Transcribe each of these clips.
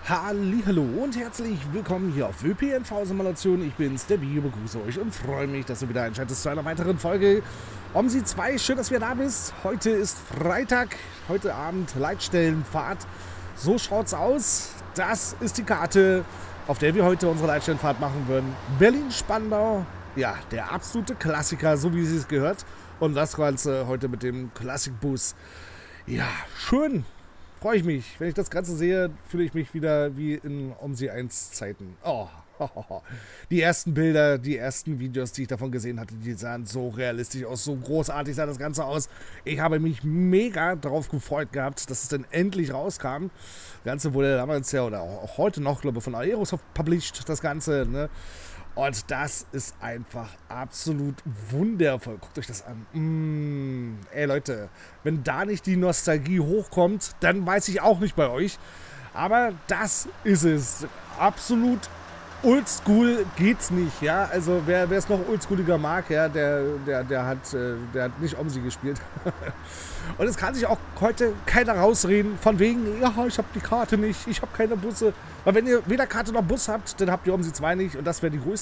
Hallihallo und herzlich willkommen hier auf ÖPNV-Simulation. Ich bin's, der Bio, begrüße euch und freue mich, dass du wieder einschaltest zu einer weiteren Folge OMSI 2. Schön, dass ihr da bist. Heute ist Freitag, heute Abend Leitstellenfahrt. So schaut's aus. Das ist die Karte, auf der wir heute unsere Leitstellenfahrt machen würden. Berlin-Spandau, ja, der absolute Klassiker, so wie es gehört. Und das Ganze heute mit dem Klassikbus. Ja, schön. Freue ich mich. Wenn ich das Ganze sehe, fühle ich mich wieder wie in OMSI 1 Zeiten. Oh, die ersten Bilder, die ersten Videos, die ich davon gesehen hatte, die sahen so realistisch aus, so großartig sah das Ganze aus. Ich habe mich mega darauf gefreut gehabt, dass es dann endlich rauskam. Das Ganze wurde damals ja, oder auch heute noch, glaube ich, von Aerosoft published, das Ganze, ne? Und das ist einfach absolut wundervoll. Guckt euch das an. Ey Leute, wenn da nicht die Nostalgie hochkommt, dann weiß ich auch nicht bei euch. Aber das ist es. Absolut oldschool geht's nicht, ja. Also wer es noch oldschooliger mag, ja, der hat nicht OMSI gespielt. Und es kann sich auch heute keiner rausreden, von wegen, ja, ich habe die Karte nicht, ich habe keine Busse. Weil wenn ihr weder Karte noch Bus habt, dann habt ihr OMSI 2 nicht. Und das wäre die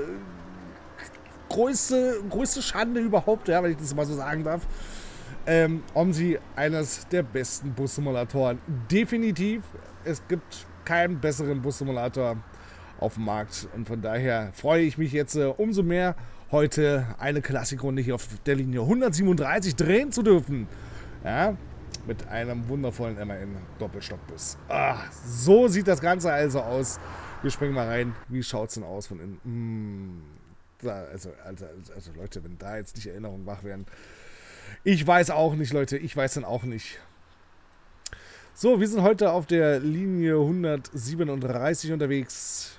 größte Schande überhaupt, ja, wenn ich das mal so sagen darf. OMSI, eines der besten Bussimulatoren. Definitiv, es gibt keinen besseren Bussimulator auf dem Markt. Und von daher freue ich mich jetzt umso mehr, heute eine Klassikrunde hier auf der Linie 137 drehen zu dürfen. Ja, mit einem wundervollen MAN Doppelstockbus. So sieht das Ganze also aus. Wir springen mal rein. Wie schaut es denn aus von innen? Also Leute, wenn da jetzt nicht Erinnerungen wach werden. Ich weiß auch nicht, Leute. Ich weiß dann auch nicht. So, wir sind heute auf der Linie 137 unterwegs.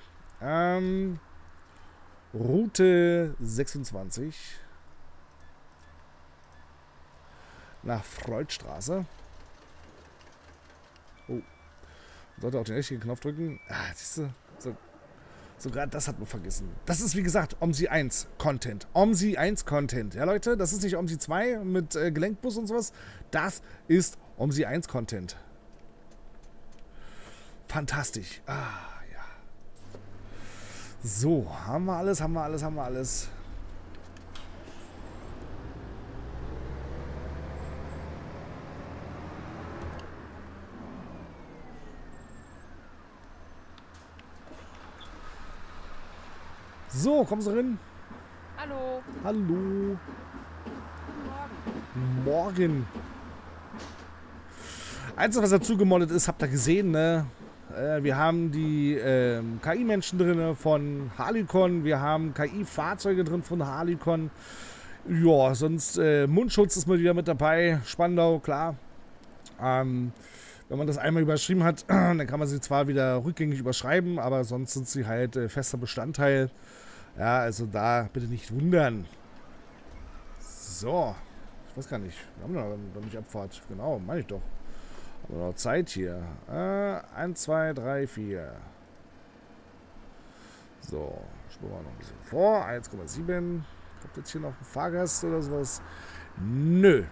Route 26 nach Freudstraße. Oh, sollte auch den richtigen Knopf drücken. Siehst du, sogar das hat man vergessen. Das ist wie gesagt OMSI 1 Content. OMSI 1 Content. Ja Leute, das ist nicht OMSI 2 mit Gelenkbus und sowas. Das ist OMSI 1 Content. Fantastisch. So, haben wir alles. So, kommen Sie rein. Hallo. Hallo. Guten Morgen. Morgen. Einzige, was dazu gemoddet ist, habt ihr gesehen, ne? Wir haben die KI-Menschen drin von Harlicon, wir haben KI-Fahrzeuge drin von Harlicon. Ja, sonst Mundschutz ist mal wieder mit dabei, Spandau, klar. Wenn man das einmal überschrieben hat, dann kann man sie zwar wieder rückgängig überschreiben, aber sonst sind sie halt fester Bestandteil. Ja, also da bitte nicht wundern. So, ich weiß gar nicht, wir haben noch nicht Abfahrt, genau, meine ich doch. Aber noch Zeit hier. 1, 2, 3, 4. So, spuren wir noch ein bisschen vor. 1,7. Kommt jetzt hier noch ein Fahrgast oder sowas? Nö.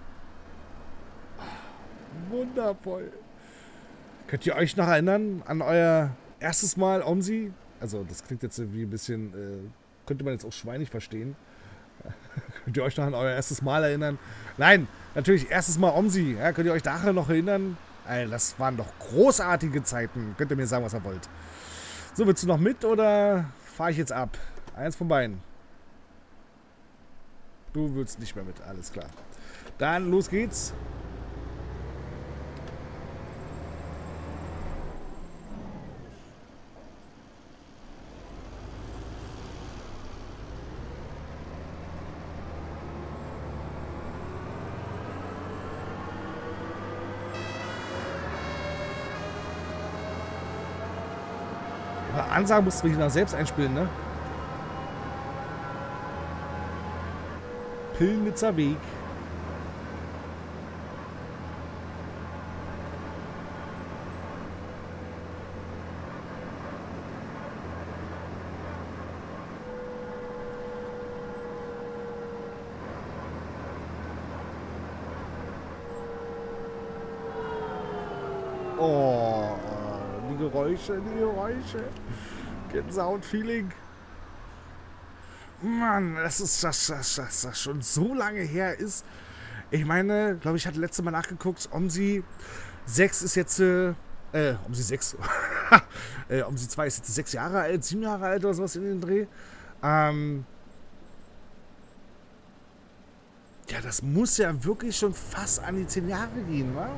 Wundervoll. Könnt ihr euch noch erinnern an euer erstes Mal OMSI? Also, das klingt jetzt wie ein bisschen, könnte man jetzt auch schweinig verstehen. Könnt ihr euch noch an euer erstes Mal erinnern? Nein, natürlich erstes Mal OMSI. Ja, könnt ihr euch daran noch erinnern? Alter, das waren doch großartige Zeiten. Könnt ihr mir sagen, was ihr wollt. So, willst du noch mit oder fahre ich jetzt ab? Eins von beiden. Du willst nicht mehr mit, alles klar. Dann los geht's. Ansagen mussten wir hier noch selbst einspielen, ne? Pillnitzer Weg. Geräusche, die Geräusche. Gänsehaut-Feeling. Mann, das ist das schon so lange her ist. Ich meine, glaube ich, hatte letztes Mal nachgeguckt, OMSI 6 ist jetzt, OMSI 6, OMSI 2 ist jetzt 6 Jahre alt, 7 Jahre alt oder sowas in den Dreh. Ja, das muss ja wirklich schon fast an die 10 Jahre gehen, wa?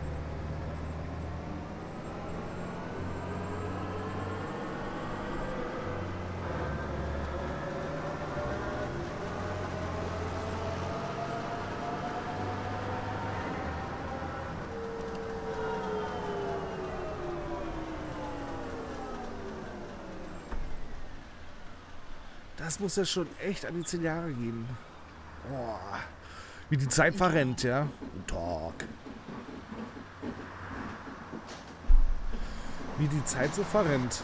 Das muss ja schon echt an die 10 Jahre gehen. Boah. Wie die Zeit verrennt, ja. Talk. Wie die Zeit so verrennt.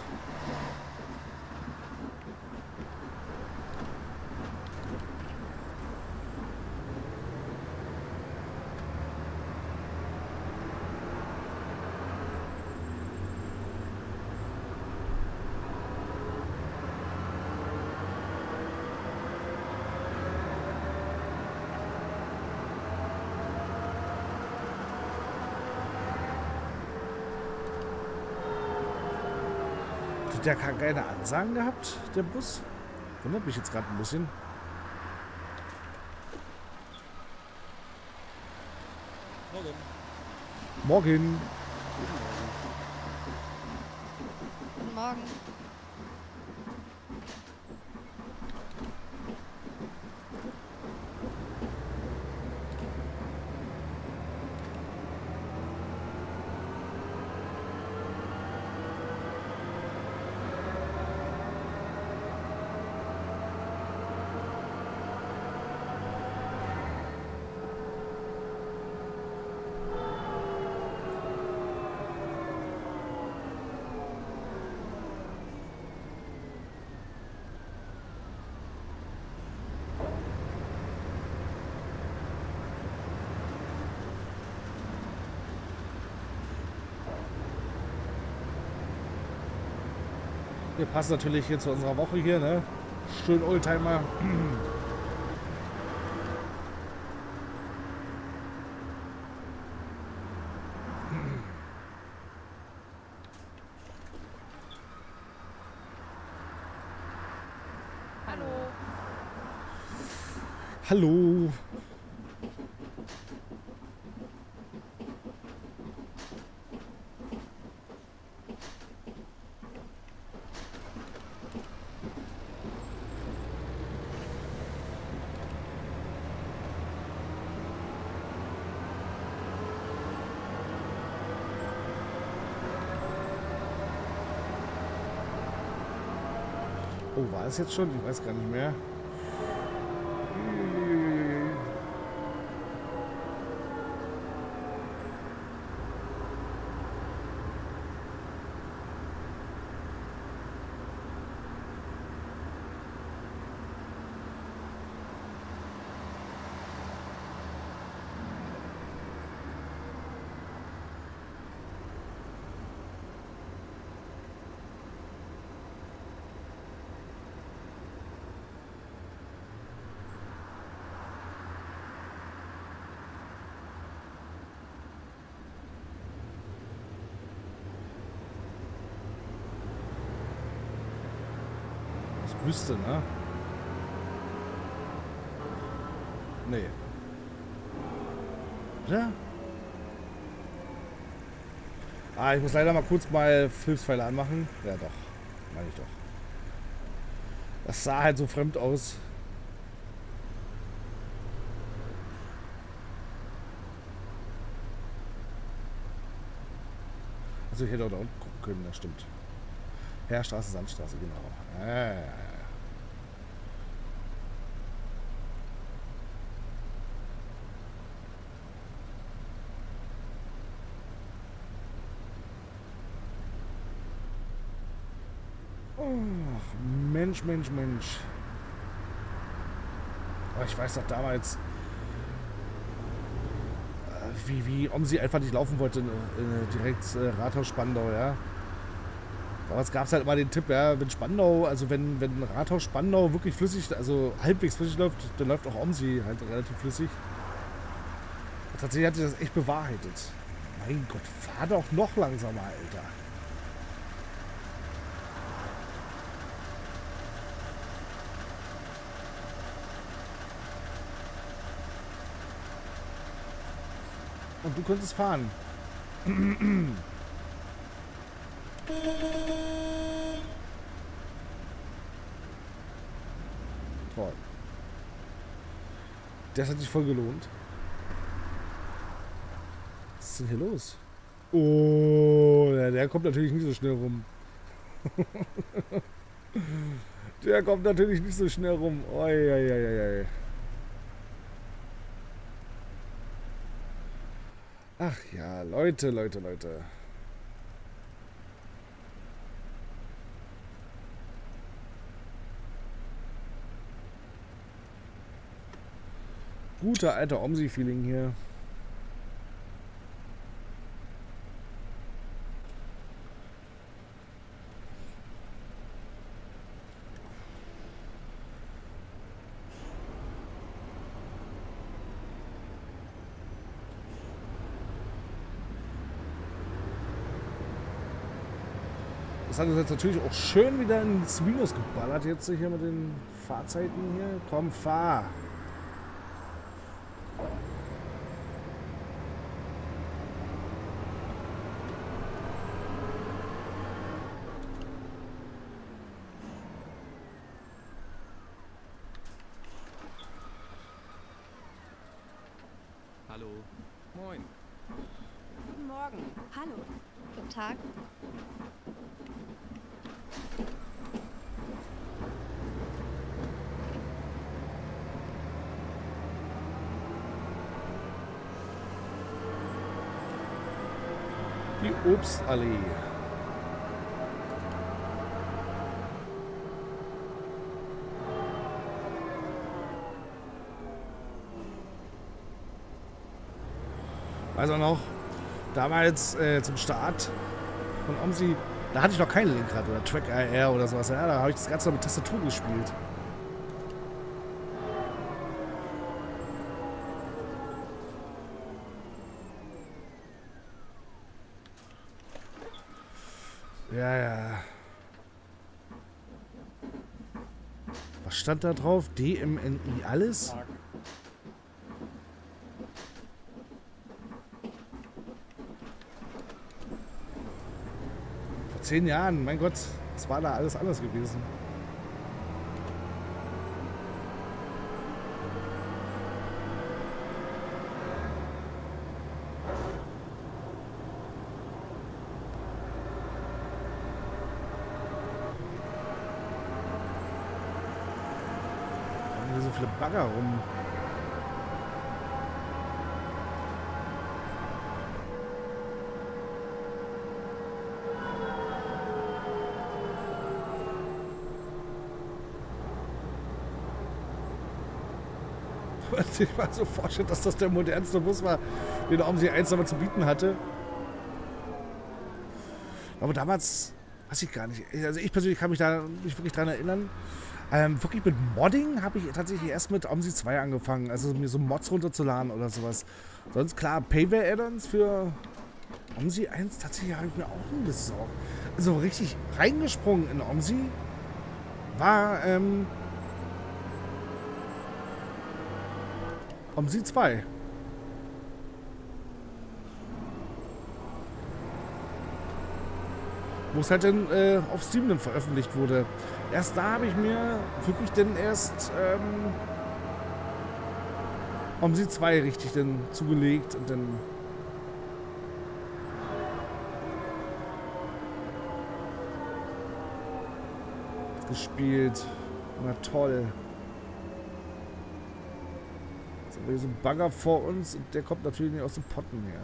Der hat keine Ansagen gehabt, der Bus. Wundert mich jetzt gerade ein bisschen. Morgen. Morgen. Guten Morgen. Wir passen natürlich hier zu unserer Woche hier, ne? Schön Oldtimer. Hallo. Hallo. Oh, war es jetzt schon? Ich weiß gar nicht mehr. Müsste, ne? Nee. Ja? Ah, ich muss leider mal kurz mal Hilfspfeile anmachen. Ja doch, meine ich doch. Das sah halt so fremd aus. Also ich hätte auch da unten gucken können, das stimmt. Heerstraße, Sandstraße, genau. Oh, Mensch, Mensch, Mensch. Aber ich weiß doch damals, wie OMSI einfach nicht laufen wollte, direkt Rathaus Spandau, ja. Damals gab es halt immer den Tipp, ja, wenn Spandau, also wenn Rathaus Spandau wirklich flüssig, also halbwegs flüssig läuft, dann läuft auch Omsi halt relativ flüssig. Und tatsächlich hat sich das echt bewahrheitet. Mein Gott, fahr doch noch langsamer, Alter. Und du könntest fahren. Toll. Das hat sich voll gelohnt. Was ist denn hier los? Oh, der kommt natürlich nicht so schnell rum. Der kommt natürlich nicht so schnell rum. Oi, oi, oi, oi. Ach ja, Leute. Guter alter Omsi-Feeling hier. Das hat uns jetzt natürlich auch schön wieder ins Minus geballert jetzt hier mit den Fahrzeiten hier. Komm, fahr. Hallo. Moin. Guten Morgen. Hallo. Guten Tag. Die Obstallee. Weiß auch noch, damals zum Start von Omsi, da hatte ich noch kein Lenkrad oder Track IR oder sowas. Ja, da habe ich das Ganze noch mit Tastatur gespielt. Ja. Was stand da drauf? DMNI alles? Vor 10 Jahren, mein Gott, das war da alles anders gewesen. So viele Bagger rum. Ich war so vorstellen, dass das der modernste Bus war, den der Omsi 1 aber zu bieten hatte. Aber damals, weiß ich gar nicht. Also ich persönlich kann mich da nicht wirklich dran erinnern. Wirklich mit Modding habe ich tatsächlich erst mit Omsi 2 angefangen. Also mir so Mods runterzuladen oder sowas. Sonst klar, Payware-Add-ons für Omsi 1 tatsächlich habe ich mir auch nie besorgt. Also richtig reingesprungen in Omsi war Omsi 2. Wo es halt dann auf Steam dann veröffentlicht wurde. Erst da habe ich mir wirklich dann erst Omsi 2 richtig dann zugelegt und dann gespielt. Na toll. Jetzt haben wir hier so einen Bagger vor uns und der kommt natürlich nicht aus dem Potten her.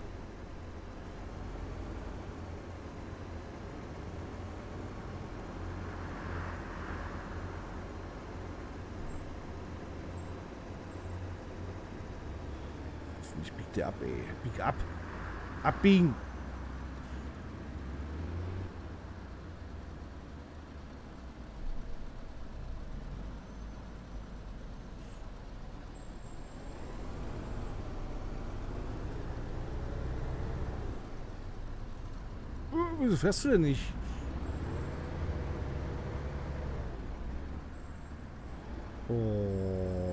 Ich bieg dir ab, ey. Bieg ab. Abbiegen. Wieso fährst du denn nicht? Oh.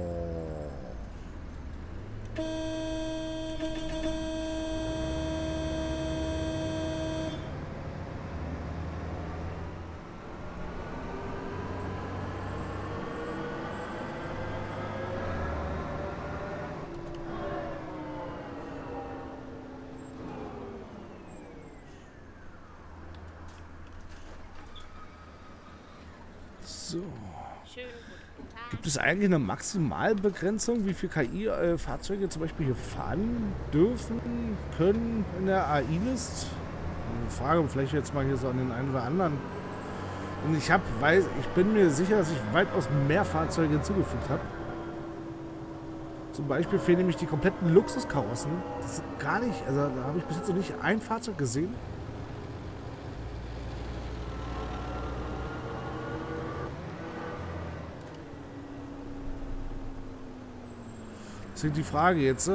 So. Gibt es eigentlich eine Maximalbegrenzung, wie viel KI-Fahrzeuge zum Beispiel hier fahren dürfen, können in der AI-List? Eine Frage, vielleicht jetzt mal hier so an den einen oder anderen. Und ich bin mir sicher, dass ich weitaus mehr Fahrzeuge hinzugefügt habe. Zum Beispiel fehlen nämlich die kompletten Luxuskarossen. Das ist gar nicht, also da habe ich bis jetzt noch nicht ein Fahrzeug gesehen. Deswegen die Frage jetzt.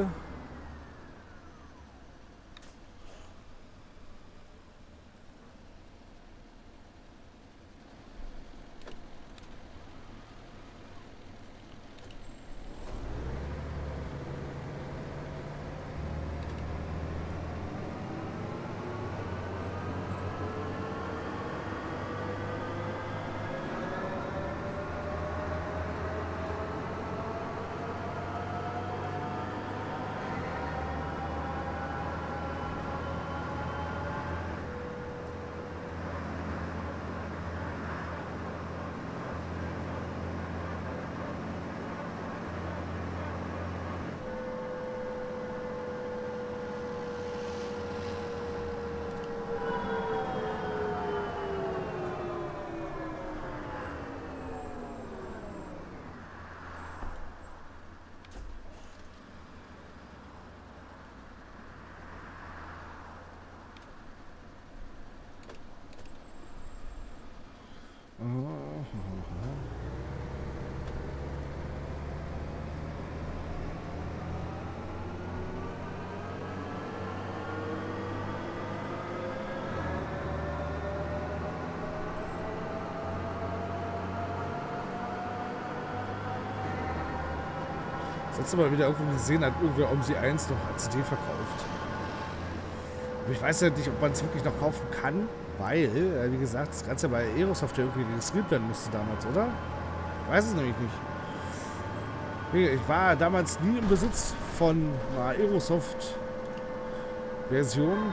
Das letzte Mal wieder irgendwo gesehen hat, irgendwer OMSI 1 noch als CD verkauft. Aber ich weiß ja nicht, ob man es wirklich noch kaufen kann, weil, wie gesagt, das Ganze bei Aerosoft ja irgendwie registriert werden musste damals, oder? Ich weiß es nämlich nicht. Ich war damals nie im Besitz von einer Aerosoft-Version.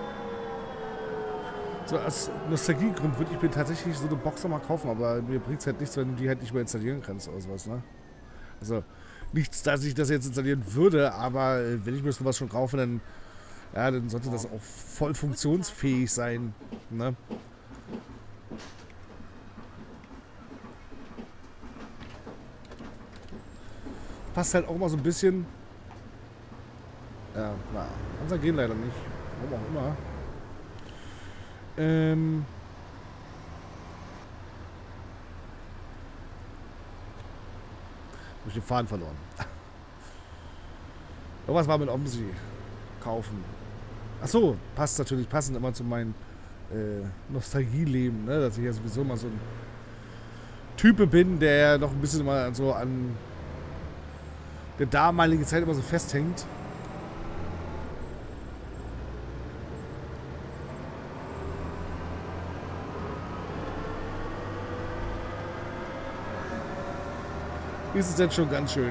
So aus Nostalgiegrund würde ich mir tatsächlich so eine Box noch mal kaufen, aber mir bringt es halt nichts, wenn du die halt nicht mehr installieren kannst oder sowas, ne? Also, nichts, dass ich das jetzt installieren würde, aber wenn ich mir sowas schon kaufe, dann, ja, dann sollte das auch voll funktionsfähig sein, ne? Passt halt auch mal so ein bisschen. Ja, na, unser gehen leider nicht. Warum auch immer. Durch den Faden verloren. Irgendwas war mit OMSI kaufen. Achso, passt natürlich passend immer zu meinem Nostalgieleben, ne? Dass ich ja sowieso mal so ein Typ bin, der noch ein bisschen mal so an der damaligen Zeit immer so festhängt. Ist es denn schon ganz schön.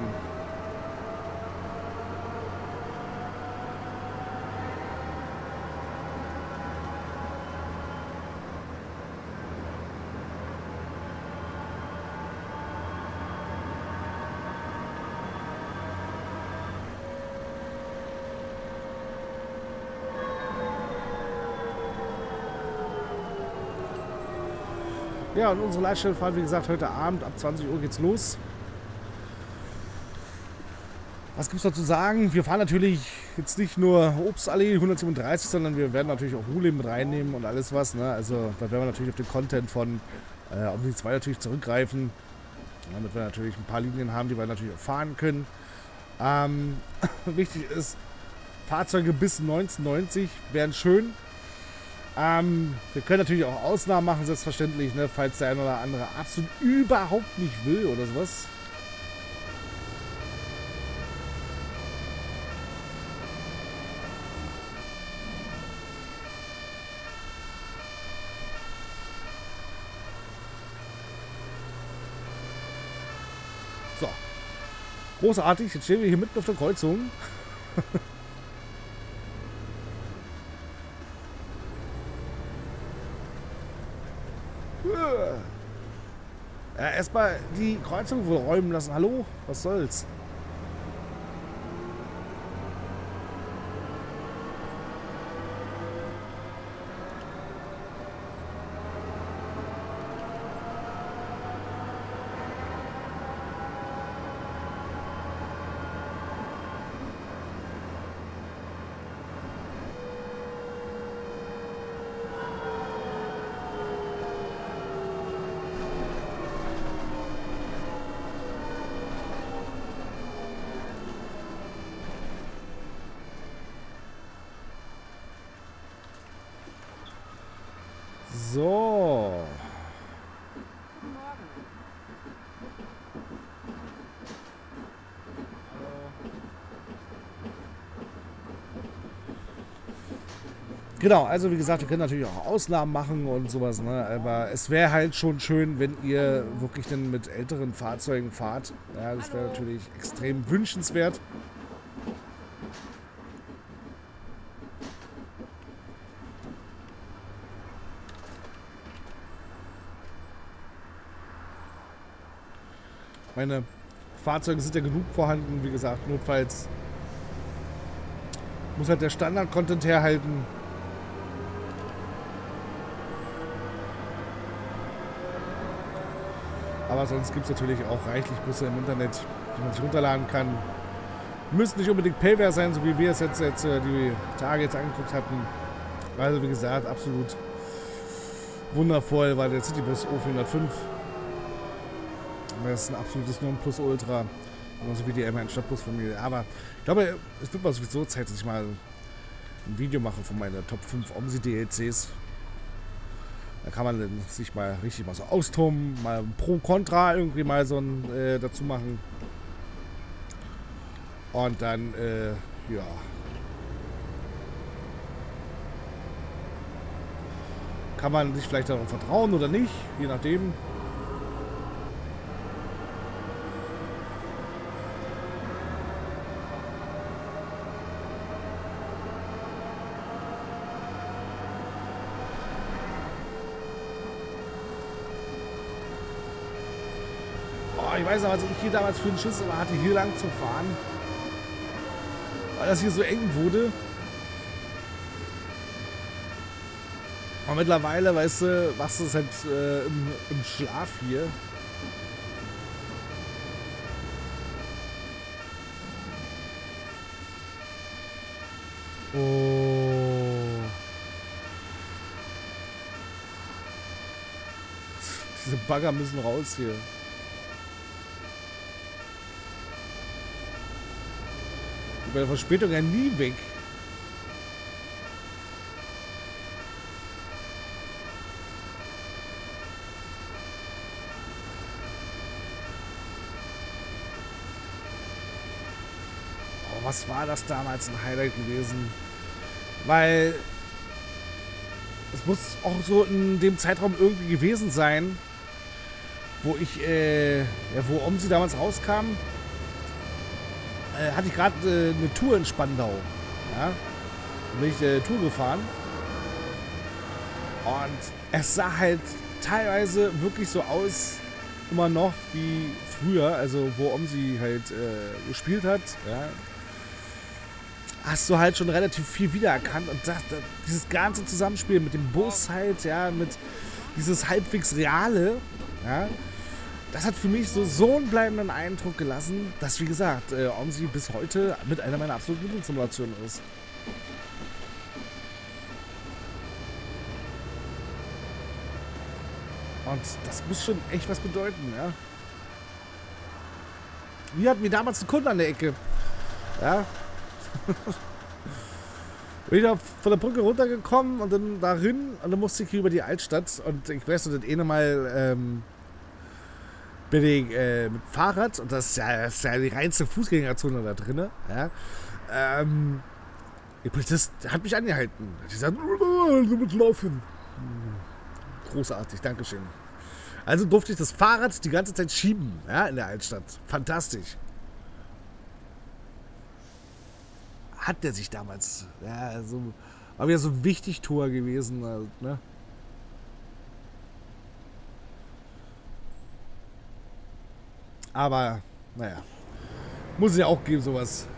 Ja, und unsere Leitstellenfahrt, wie gesagt, heute Abend ab 20 Uhr geht's los. Was gibt es noch zu sagen? Wir fahren natürlich jetzt nicht nur Obstallee 137, sondern wir werden natürlich auch Hule mit reinnehmen und alles was. Ne? Also da werden wir natürlich auf den Content von OMSI 2 natürlich zurückgreifen. Damit wir natürlich ein paar Linien haben, die wir natürlich auch fahren können. Wichtig ist, Fahrzeuge bis 1990 wären schön. Wir können natürlich auch Ausnahmen machen, selbstverständlich, ne, falls der eine oder andere absolut überhaupt nicht will oder sowas. So. Großartig, jetzt stehen wir hier mitten auf der Kreuzung. Ja, erstmal die Kreuzung wohl räumen lassen. Hallo? Was soll's? So. Genau, also wie gesagt, wir können natürlich auch Ausnahmen machen und sowas, ne? Aber es wäre halt schon schön, wenn ihr wirklich dann mit älteren Fahrzeugen fahrt. Ja, das wäre natürlich extrem wünschenswert. Meine Fahrzeuge sind ja genug vorhanden, wie gesagt, notfalls muss halt der Standard-Content herhalten. Aber sonst gibt es natürlich auch reichlich Busse im Internet, die man sich runterladen kann. Die müssen nicht unbedingt Payware sein, so wie wir es jetzt die Tage jetzt angeguckt hatten. Also wie gesagt, absolut wundervoll war der Citybus O405. Das ist ein absolutes Nonplusultra. Genauso wie die MAN Stadtbusfamilie. Aber ich glaube, es wird mal sowieso Zeit, dass ich mal ein Video mache von meinen Top 5 OMSI DLCs. Da kann man sich mal richtig mal so austoben, mal Pro Contra irgendwie mal so ein dazu machen. Und dann, ja. Kann man sich vielleicht darauf vertrauen oder nicht, je nachdem. Ich weiß aber, was ich hier damals für einen Schiss aber hatte, hier lang zu fahren. Weil das hier so eng wurde. Und mittlerweile, weißt du, machst du es halt im Schlaf hier. Oh. Diese Bagger müssen raus hier. Bei der Verspätung ja nie weg. Oh, was war das damals ein Highlight gewesen? Weil es muss auch so in dem Zeitraum irgendwie gewesen sein, wo ich, wo OMSI damals rauskam. Hatte ich gerade eine Tour in Spandau. Ja? Da bin ich Tour gefahren. Und es sah halt teilweise wirklich so aus, immer noch wie früher, also wo OMSI halt gespielt hat. Ja? Hast du halt schon relativ viel wiedererkannt. Und dieses ganze Zusammenspiel mit dem Bus halt, ja, mit dieses halbwegs Reale, ja, das hat für mich so einen bleibenden Eindruck gelassen, dass, wie gesagt, OMSI bis heute mit einer meiner absoluten Lieblingssimulationen ist. Und das muss schon echt was bedeuten, ja. Wir hatten wie damals einen Kunden an der Ecke. Ja. Bin ich da von der Brücke runtergekommen und dann darin und dann musste ich hier über die Altstadt und ich weiß noch, das eine Mal bin ich mit Fahrrad und das ist ja die reinste Fußgängerzone da drin. Ja. Der Polizist hat mich angehalten. Hat gesagt, du musst laufen. Großartig, Dankeschön. Also durfte ich das Fahrrad die ganze Zeit schieben, ja, in der Altstadt. Fantastisch. Hat der sich damals, ja, so, war wieder so ein Wichtigtour gewesen, halt, ne? Aber, naja, muss es ja auch geben, sowas.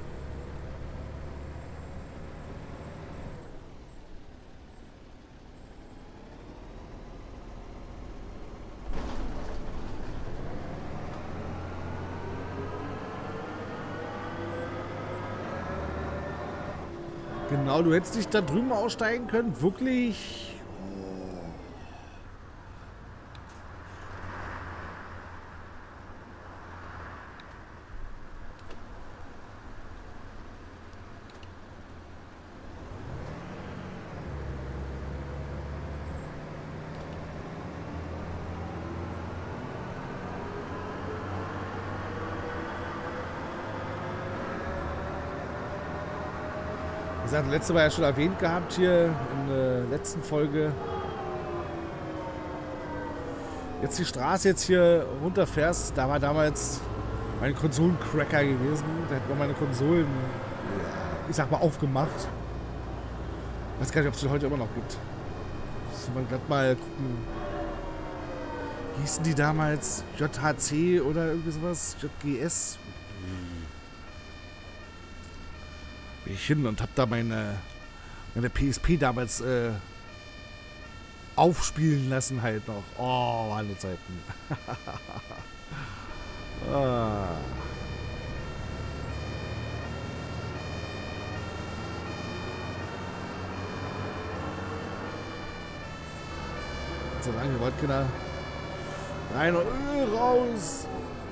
Genau, du hättest dich da drüben aussteigen können. Wirklich. Wie gesagt, letzte war ja schon erwähnt gehabt hier in der letzten Folge. Jetzt die Straße jetzt hier runterfährst, da war damals mein Konsolencracker gewesen. Da hat man meine Konsolen, ich sag mal, aufgemacht. Ich weiß gar nicht, ob es die heute immer noch gibt. Muss man gerade mal gucken. Hießen die damals JHC oder irgendwie sowas? JGS? Bin ich hin und hab da meine PSP damals aufspielen lassen halt noch. Oh, waren die Zeiten. Ah. So lange wollt Kinder. Rein und raus.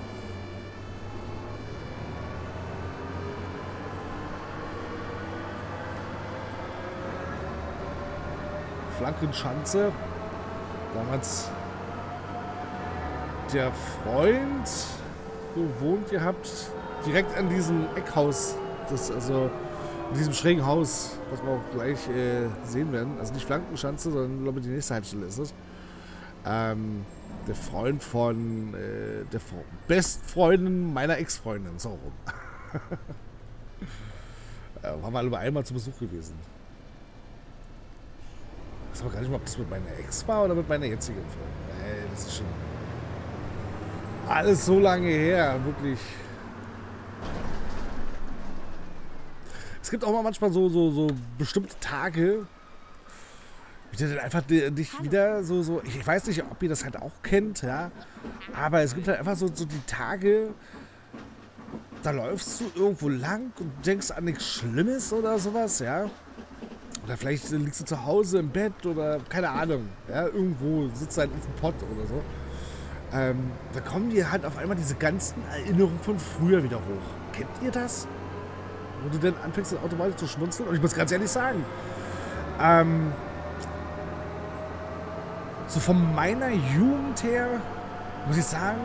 Flankenschanze. Damals der Freund gewohnt gehabt, direkt an diesem Eckhaus. Das, also in diesem schrägen Haus, was wir auch gleich sehen werden. Also nicht Flankenschanze, sondern glaube ich die nächste Haltestelle ist es. Der Freund von der Bestfreundin meiner Ex-Freundin, so rum. Waren wir alle einmal zu Besuch gewesen. Ich weiß aber gar nicht mal, ob das mit meiner Ex war oder mit meiner jetzigen Freundin. Ey, das ist schon alles so lange her, wirklich. Es gibt auch mal manchmal so bestimmte Tage, wie du dann einfach dich wieder so, ich weiß nicht, ob ihr das halt auch kennt, ja, aber es gibt halt einfach so die Tage, da läufst du irgendwo lang und denkst an nichts Schlimmes oder sowas, ja. Oder vielleicht liegst du zu Hause im Bett oder keine Ahnung, ja, irgendwo sitzt du halt auf dem Pott oder so. Da kommen dir halt auf einmal diese ganzen Erinnerungen von früher wieder hoch. Kennt ihr das? Wo du dann anfängst, dann automatisch zu schmunzeln. Und ich muss ganz ehrlich sagen, so von meiner Jugend her, muss ich sagen,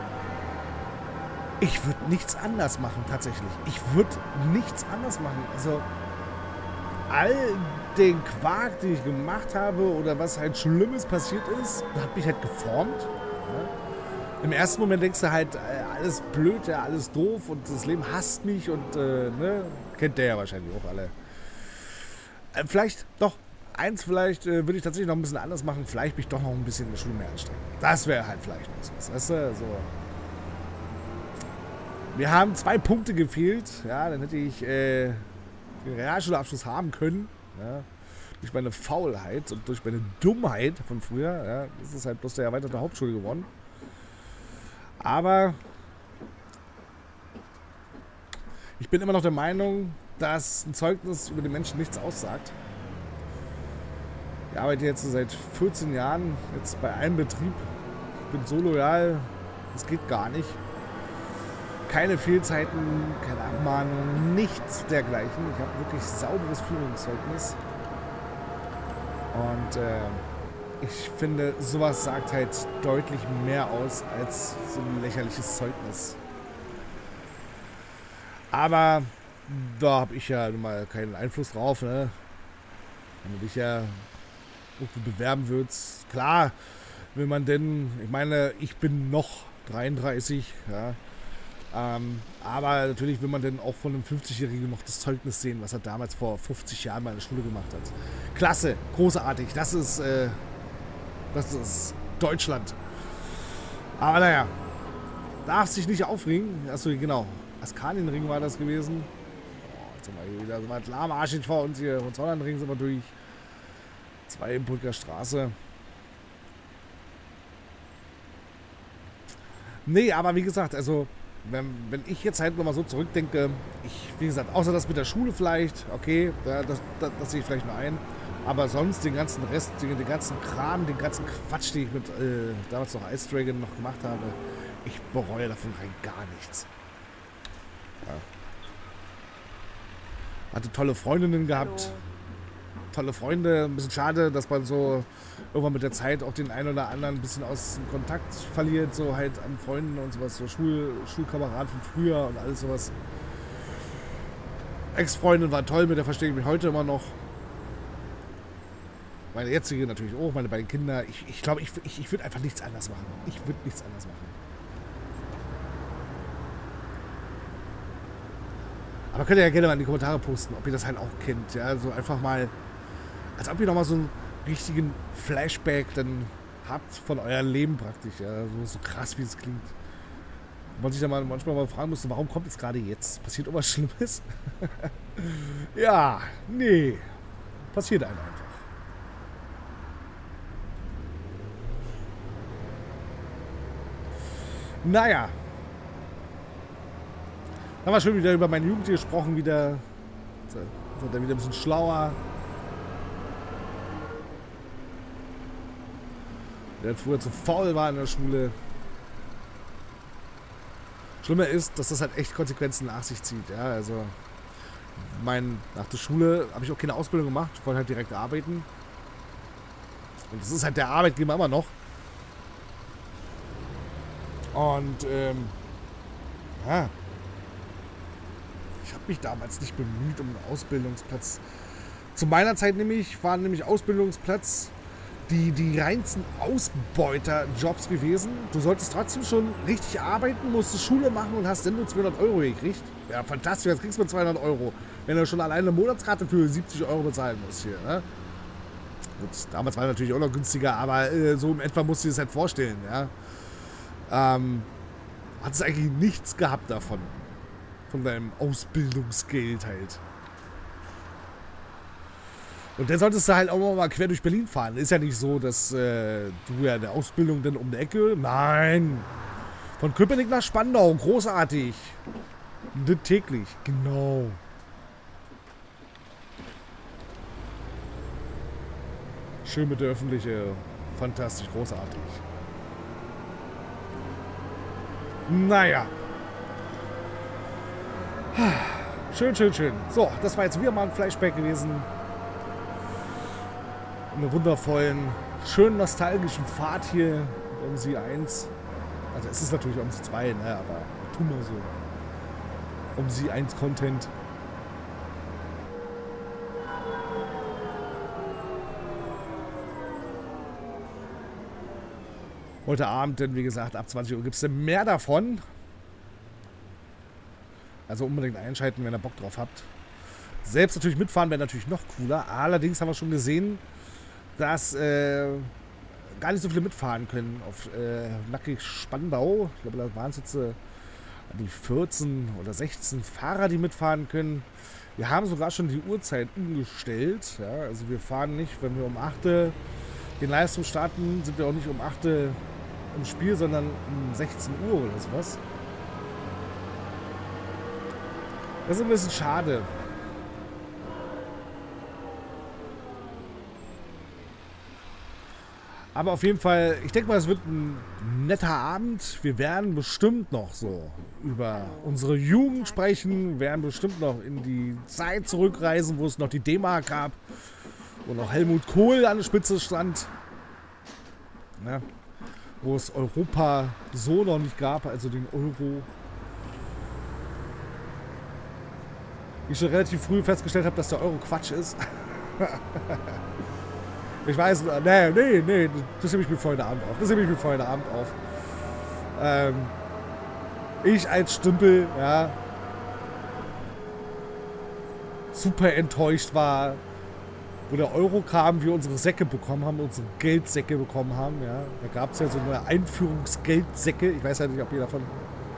ich würde nichts anders machen, tatsächlich. Ich würde nichts anders machen. Also, all den Quark, den ich gemacht habe oder was halt Schlimmes passiert ist, hat mich halt geformt. Ja. Im ersten Moment denkst du halt, alles blöd, ja, alles doof und das Leben hasst mich und, ne, kennt der ja wahrscheinlich auch alle. Vielleicht, doch, würde ich tatsächlich noch ein bisschen anders machen, vielleicht mich doch noch ein bisschen in der Schule mehr anstrengen. Das wäre halt vielleicht noch was, weißt du, so. Mir haben 2 Punkte gefehlt, ja, dann hätte ich, den Realschulabschluss haben können, ja, durch meine Faulheit und durch meine Dummheit von früher, ja, das ist halt bloß der erweiterte Hauptschule geworden. Aber ich bin immer noch der Meinung, dass ein Zeugnis über den Menschen nichts aussagt. Ich arbeite jetzt seit 14 Jahren jetzt bei einem Betrieb, bin so loyal, das geht gar nicht. Keine Fehlzeiten, keine Abmahnung, nichts dergleichen. Ich habe wirklich sauberes Führungszeugnis. Und ich finde, sowas sagt halt deutlich mehr aus als so ein lächerliches Zeugnis. Aber da habe ich ja nun mal keinen Einfluss drauf, ne? Wenn du dich ja irgendwie bewerben würdest. Klar, will man denn, ich meine, ich bin noch 33, ja. Aber natürlich will man denn auch von einem 50-Jährigen noch das Zeugnis sehen, was er damals vor 50 Jahren mal in der Schule gemacht hat. Klasse, großartig, das ist Deutschland. Aber naja, darf sich nicht aufregen. Achso, genau, Askanienring war das gewesen. Oh, jetzt haben wir hier wieder so weit lahmarschig vor uns hier. Hohenzollernring sind wir durch. 2 Brücker Straße. Nee, aber wie gesagt, also wenn ich jetzt halt nochmal so zurückdenke, wie gesagt, außer das mit der Schule vielleicht, okay, das sehe ich vielleicht nur ein, aber sonst den ganzen Rest, den ganzen Kram, den ganzen Quatsch, den ich mit damals noch Ice Dragon noch gemacht habe, ich bereue davon rein gar nichts. Ja. Hatte tolle Freundinnen gehabt. Hallo. Tolle Freunde. Ein bisschen schade, dass man so irgendwann mit der Zeit auch den einen oder anderen ein bisschen aus dem Kontakt verliert, so halt an Freunden und sowas, so Schulkameraden von früher und alles sowas. Ex-Freundin war toll, mit der verstehe ich mich heute immer noch. Meine jetzige natürlich auch, meine beiden Kinder. Ich glaube, ich würde einfach nichts anders machen. Ich würde nichts anders machen. Aber könnt ihr ja gerne mal in die Kommentare posten, ob ihr das halt auch kennt. Ja, so einfach mal, als ob ihr nochmal so einen richtigen Flashback dann habt von eurem Leben praktisch. Ja, so krass, wie es klingt. Man sich dann manchmal mal fragen musste, warum kommt es gerade jetzt? Passiert irgendwas Schlimmes? Ja, nee. Passiert einem einfach. Naja. Haben wir schon wieder über meine Jugend gesprochen, wieder. Sind dann wieder ein bisschen schlauer. Der früher zu faul war in der Schule. Schlimmer ist, dass das halt echt Konsequenzen nach sich zieht. Ja, also nach der Schule habe ich auch keine Ausbildung gemacht. Ich wollte halt direkt arbeiten. Und das ist halt der Arbeitgeber immer noch. Und ja. Ich habe mich damals nicht bemüht um einen Ausbildungsplatz. Zu meiner Zeit waren nämlich Ausbildungsplatz die reinsten Ausbeuterjobs gewesen. Du solltest trotzdem schon richtig arbeiten, musstest Schule machen und hast dann nur 200 Euro gekriegt. Ja, fantastisch, jetzt kriegst du 200 Euro. Wenn du schon alleine eine Monatskarte für 70 Euro bezahlen musst hier. Ne? Gut, damals war es natürlich auch noch günstiger, aber so in etwa musst du dir das halt vorstellen. Ja? Hat es eigentlich nichts gehabt davon. Von deinem Ausbildungsgeld halt. Und dann solltest du halt auch mal quer durch Berlin fahren. Ist ja nicht so, dass du ja eine Ausbildung dann um die Ecke. Nein. Von Köpenick nach Spandau. Großartig. Und täglich. Genau. Schön mit der Öffentliche. Fantastisch. Großartig. Naja. Schön, schön, schön. So, das war jetzt wieder mal ein Flashback gewesen. Eine wundervollen, schön nostalgischen Fahrt hier mit OMSI 1. Also es ist natürlich OMSI 2, ne, aber tun wir so. OMSI 1 Content. Heute Abend, denn wie gesagt, ab 20 Uhr gibt es mehr davon. Also unbedingt einschalten, wenn ihr Bock drauf habt. Selbst natürlich mitfahren wäre natürlich noch cooler. Allerdings haben wir schon gesehen, dass gar nicht so viele mitfahren können auf nackig Spandau. Ich glaube, da waren es jetzt die 14 oder 16 Fahrer, die mitfahren können. Wir haben sogar schon die Uhrzeit umgestellt. Ja, also wir fahren nicht, wenn wir um 8 den Livestream starten, sind wir auch nicht um 8 im Spiel, sondern um 16 Uhr oder sowas. Das ist ein bisschen schade. Aber auf jeden Fall, ich denke mal, es wird ein netter Abend. Wir werden bestimmt noch so über unsere Jugend sprechen. Wir werden bestimmt noch in die Zeit zurückreisen, wo es noch die D-Mark gab. Wo noch Helmut Kohl an der Spitze stand. Ja, wo es Europa so noch nicht gab, also den Euro. Ich schon relativ früh festgestellt habe, dass der Euro Quatsch ist. Ich weiß, nee, das hebe ich mir für heute Abend auf. Ich als Stümpel, ja, super enttäuscht war, wo der Euro kam, wir unsere Säcke bekommen haben, unsere Geldsäcke bekommen haben, ja. Da gab es ja so eine Einführungsgeldsäcke, ich weiß ja nicht, ob ihr davon...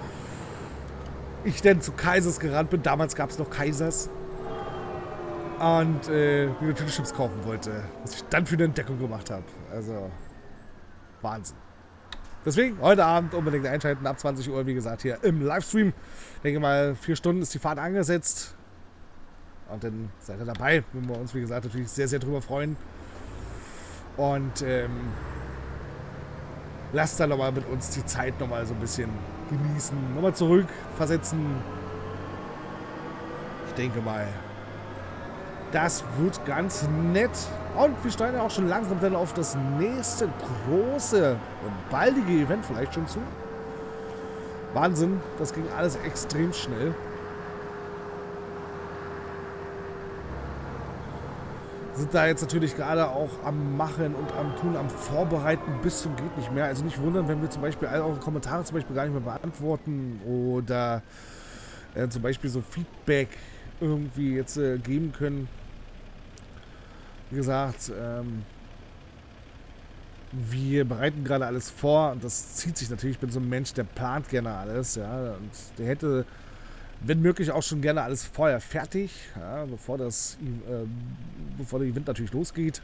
Ich denn zu Kaisers gerannt bin, damals gab es noch Kaisers. Und mir natürlich Chips kaufen wollte, was ich dann für eine Entdeckung gemacht habe. Also, Wahnsinn. Deswegen, heute Abend unbedingt einschalten, ab 20 Uhr, wie gesagt, hier im Livestream. Ich denke mal, 4 Stunden ist die Fahrt angesetzt. Und dann seid ihr dabei, würden wir uns, wie gesagt, natürlich sehr, sehr drüber freuen. Und lasst dann nochmal mit uns die Zeit nochmal so ein bisschen genießen. Nochmal zurückversetzen. Ich denke mal, das wird ganz nett. Und wir steuern ja auch schon langsam dann auf das nächste große und baldige Event vielleicht schon zu. Wahnsinn, das ging alles extrem schnell. Sind da jetzt natürlich gerade auch am Machen und am Tun, am Vorbereiten bis zum geht nicht mehr. Also nicht wundern, wenn wir zum Beispiel all eure Kommentare zum Beispiel gar nicht mehr beantworten oder zum Beispiel so Feedback irgendwie jetzt geben können. Wie gesagt, wir bereiten gerade alles vor und das zieht sich natürlich. Ich bin so ein Mensch, der plant gerne alles, ja, und der hätte, wenn möglich, auch schon gerne alles vorher fertig, ja, bevor der Event natürlich losgeht.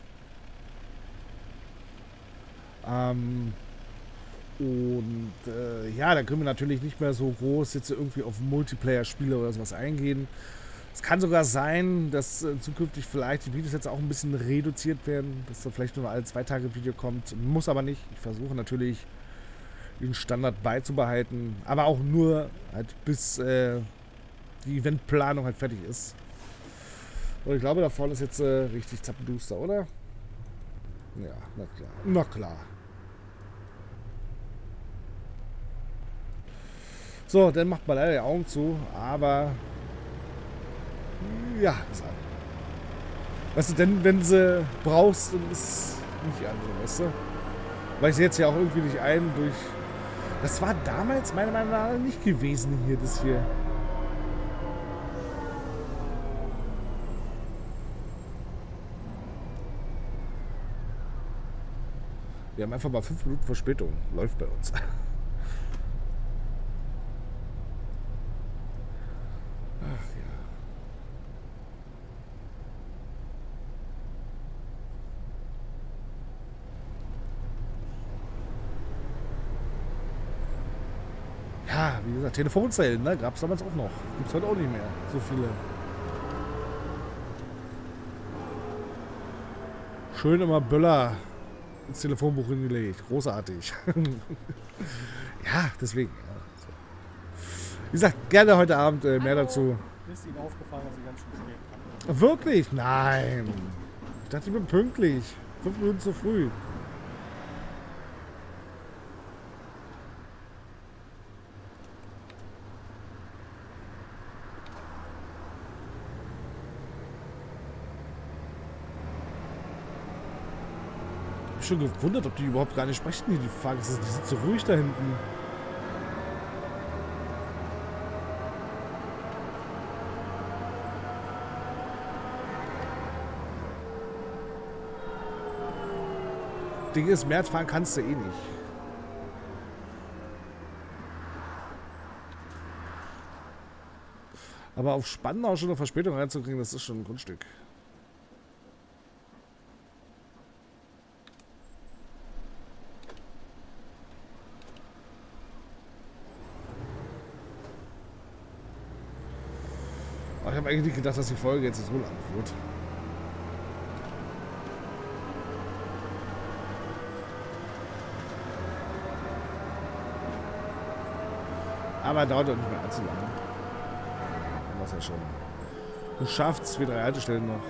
Ja, da können wir natürlich nicht mehr so groß jetzt irgendwie auf Multiplayer-Spiele oder sowas eingehen. Es kann sogar sein, dass zukünftig vielleicht die Videos jetzt auch ein bisschen reduziert werden, dass da vielleicht nur alle 2 Tage Video kommt. Muss aber nicht. Ich versuche natürlich, den Standard beizubehalten, aber auch nur halt bis die Eventplanung halt fertig ist. Und ich glaube, da vorne ist jetzt richtig zappenduster, oder? Ja, na klar. Na klar. So, dann macht man leider die Augen zu, aber ja, ist an. Weißt du, denn wenn sie brauchst, dann ist nicht an, weißt du? Weil ich sehe jetzt ja auch irgendwie nicht ein durch... Das war damals meiner Meinung nach nicht gewesen hier, das hier. Wir haben einfach mal 5 Minuten Verspätung. Läuft bei uns. Ja, wie gesagt, Telefonzellen, ne? Gab es damals auch noch. Gibt es heute auch nicht mehr. So viele. Schön immer Böller ins Telefonbuch hingelegt. Großartig. Ja, deswegen. Ja, so. Wie gesagt, gerne heute Abend mehr dazu. Ist Ihnen aufgefallen, dass Sie ganz schön spät kamen? Wirklich? Nein. Ich dachte, ich bin pünktlich. 5 Minuten zu früh. Schon gewundert, ob die überhaupt gar nicht sprechen, die Fahrgäste. Die sind so ruhig da hinten. Ding ist, März fahren kannst du eh nicht. Aber auf Spandau schon eine Verspätung reinzukriegen, das ist schon ein Grundstück. Ich habe eigentlich nicht gedacht, dass die Folge jetzt so lang wird. Aber dauert doch nicht mehr allzu lange. Was ja schon. Du schaffst 2, 3 Haltestellen noch.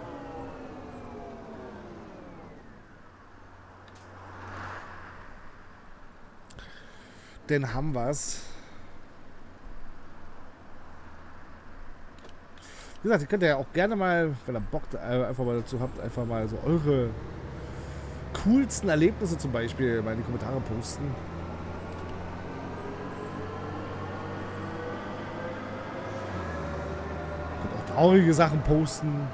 Dann haben wir's. Wie gesagt, ihr könnt ja auch gerne mal, wenn ihr Bock einfach mal dazu habt, einfach mal so eure coolsten Erlebnisse zum Beispiel mal in die Kommentare posten. Ihr könnt auch traurige Sachen posten.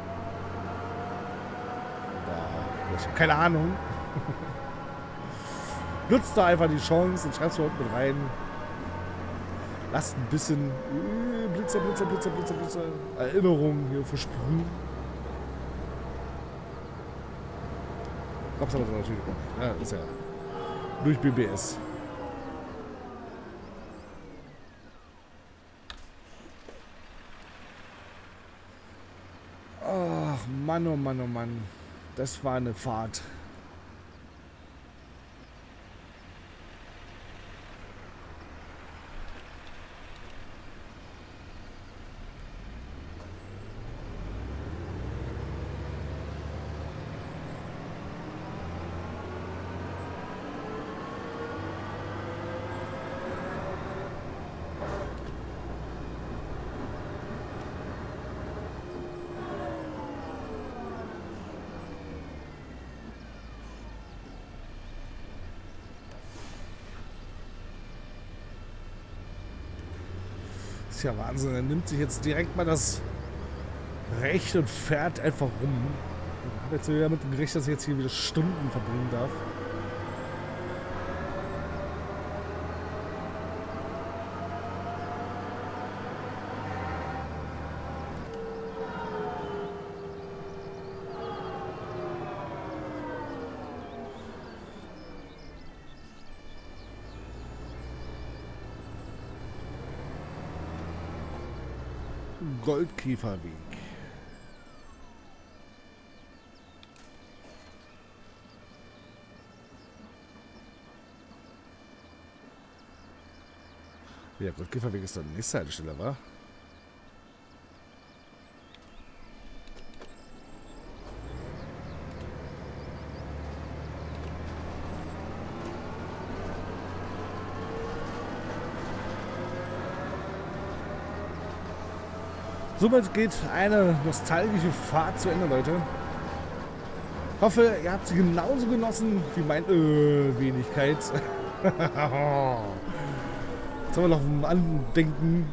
Ja, ich habe keine Ahnung. Nutzt da einfach die Chance und schreibt es mal unten mit rein. Lasst ein bisschen Blitzer, Erinnerungen hier versprühen. Gab's aber natürlich auch nicht. Ja, ist ja durch BBS. Ach, Mann, oh Mann, oh Mann. Das war eine Fahrt. Ist ja Wahnsinn. Er nimmt sich jetzt direkt mal das Recht und fährt einfach rum. Ich habe jetzt wieder mit dem gerechnet, dass ich jetzt hier wieder Stunden verbringen darf. Goldkäferweg. Ja, Goldkäferweg ist doch die nächste Haltestelle, wa? Somit geht eine nostalgische Fahrt zu Ende, Leute. Ich hoffe, ihr habt sie genauso genossen wie meine Wenigkeit. Jetzt haben wir noch ein Andenken.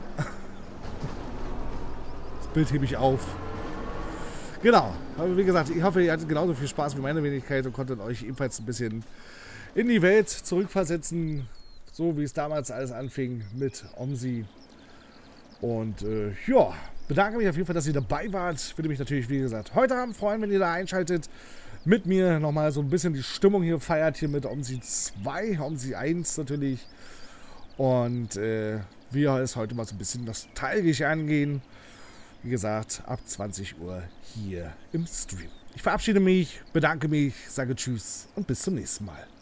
Das Bild hebe ich auf. Genau. Aber wie gesagt, ich hoffe, ihr hattet genauso viel Spaß wie meine Wenigkeit und konntet euch ebenfalls ein bisschen in die Welt zurückversetzen. So wie es damals alles anfing mit OMSI. Und ja, bedanke mich auf jeden Fall, dass ihr dabei wart. Würde mich natürlich, wie gesagt, heute Abend freuen, wenn ihr da einschaltet. Mit mir nochmal so ein bisschen die Stimmung hier feiert, hier mit OMSI 2, OMSI 1 natürlich. Und wir es heute mal so ein bisschen nostalgisch angehen. Wie gesagt, ab 20 Uhr hier im Stream. Ich verabschiede mich, bedanke mich, sage Tschüss und bis zum nächsten Mal.